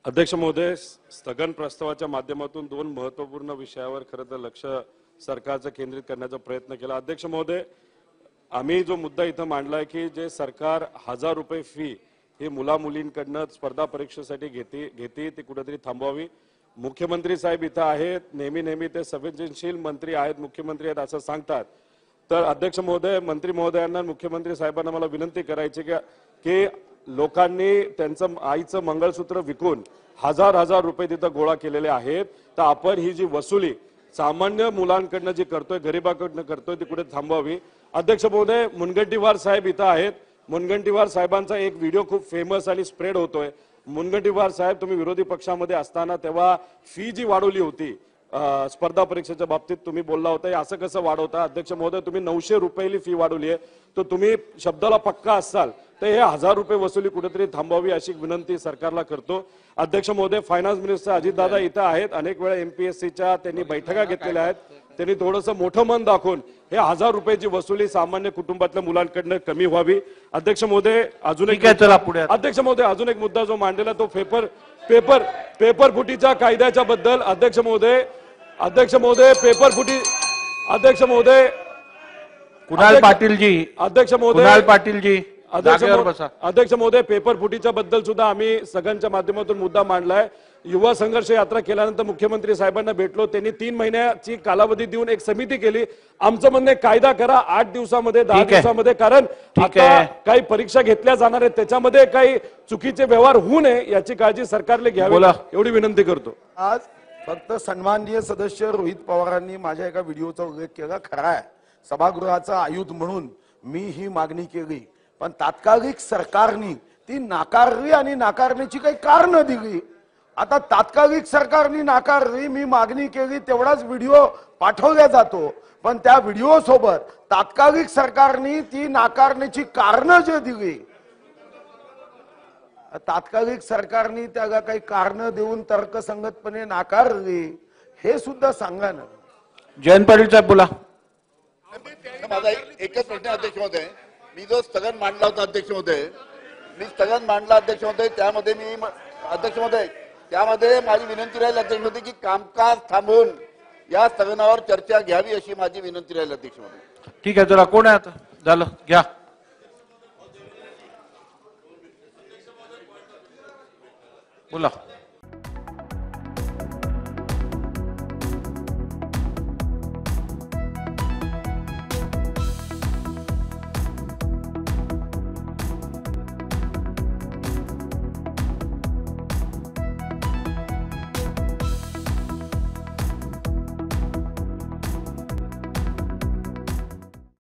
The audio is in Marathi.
अध्यक्ष महोदय, स्थगन प्रस्तावाच्या माध्यमातून दोन महत्त्वपूर्ण विषयावर खरं तर लक्ष सरकारचं केंद्रित करण्याचा प्रयत्न केला। अध्यक्ष महोदय, आम्ही जो मुद्दा इथं मांडलाय की जे सरकार 1000 रुपये फी ही मुलामुलींकडनं स्पर्धा परीक्षेसाठी घेते ती कुठेतरी थांबवावी। मुख्यमंत्री साहेब इथं आहेत, नेहमी ते संवेदनशील मंत्री आहेत, मुख्यमंत्री आहेत असं सांगतात। तर अध्यक्ष महोदय, मंत्री महोदयांना मुख्यमंत्री साहेबांना मला विनंती करायची की लोकांनी त्यांचं आईचं मंगळसूत्र विकून हजार रुपये तिथं गोळा केलेले आहेत, तर आपण ही जी वसुली सामान्य मुलांकडनं जी करतोय, गरिबाकडनं करतोय ती कुठे थांबवावी। अध्यक्ष महोदय, मुनगंटीवार साहेब इथं आहेत। मुनगंटीवार साहेबांचा एक व्हिडिओ खूप फेमस आणि स्प्रेड होतोय। मुनगंटीवार साहेब, तुम्ही विरोधी पक्षामध्ये असताना तेव्हा फी जी वाढवली होती स्पर्धा परीक्षेच्या बाबतीत तुम्ही बोलला होता, असं कसं वाढवता? अध्यक्ष महोदय, तुम्ही 900 रुपये फी वाढवली आहे, तर तुम्ही शब्दाला पक्का असाल तर हे 1000 रुपये वसुली कुठेतरी थांबवावी अशी विनंती सरकारला करतो। अध्यक्ष महोदय, फायनान्स मिनिस्टर अजितदादा इथं आहेत, अनेक वेळा एमपीएससीच्या त्यांनी बैठका घेतलेल्या आहेत, त्यांनी थोडंसं मोठं मन दाखवून हे 1000 रुपयेची वसुली सामान्य कुटुंबातल्या मुलांकडनं कमी व्हावी। अध्यक्ष महोदय, अजून एक मुद्दा जो मांडलेला तो पेपर फुटीच्या कायद्याच्या बद्दल। अध्यक्ष महोदय, कुणाल पाटील जी, अध्यक्ष महोदय, पेपर फुटीच्या बद्दल सुद्धा आम्ही सगळ्यांच्या माध्यमातून मुद्दा मांडलाय। युवा संघर्ष यात्रा केल्यानंतर मुख्यमंत्री साहेबांना भेटलो, त्यांनी 3 महिन्याची कालावधी देऊन एक समिती केली। आमचं म्हणणे कायदा करा 8 दिवसामध्ये 10 दिवसामध्ये, कारण आता काही परीक्षा घेतल्या जाणार आहेत त्याच्यामध्ये काही चुकीचे व्यवहार होऊ नये याची काळजी सरकारने घ्यावी एवढी विनंती करतो। आज फक्त सन्माननीय सदस्य रोहित पवारांनी माझ्या एका व्हिडिओचा उल्लेख केला, खरा आहे, सभागृहाचा आयुध म्हणून मी ही मागणी केली, पण तात्कालिक सरकारने ती नाकारली आणि नाकारण्याची काही कारण दिली। आता तात्कालिक सरकारने नाकारली, मी मागणी केली, तेवढाच व्हिडिओ पाठवला जातो, पण त्या व्हिडिओ सोबत तात्कालिक सरकारने ती नाकारण्याची कारण जे दिली, तात्कालिक सरकारने त्याला काही कारण देऊन तर्कसंगतपणे नाकारली हे सुद्धा सांगा ना। जयंत पाटील साहेब बोला। माझा एकच प्रश्न अध्यक्ष महोदय, मी जो स्थगन मांडला होता अध्यक्ष महोदय, त्यामध्ये माझी विनंती राहील अध्यक्ष महोदय की कामकाज थांबवून या स्थगनावर चर्चा घ्यावी अशी माझी विनंती राहील अध्यक्ष महोदय। ठीक आहे, चला कोण आहे आता? झालं, घ्या बोला।